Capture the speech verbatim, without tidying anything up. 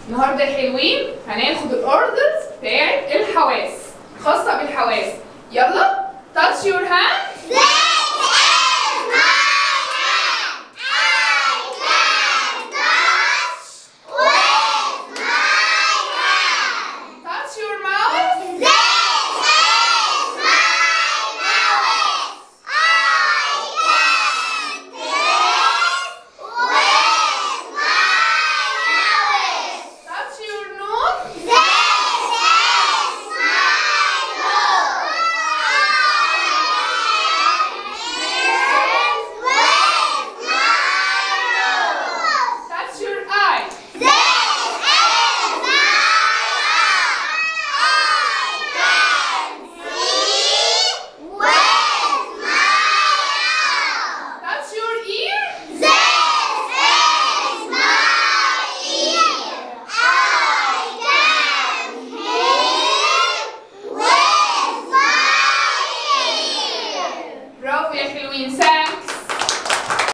النهارده يا حلوين هناخد الاوردرز بتاعت الحواس، خاصة بالحواس. يلا touch your hand. برافو يا حلوين.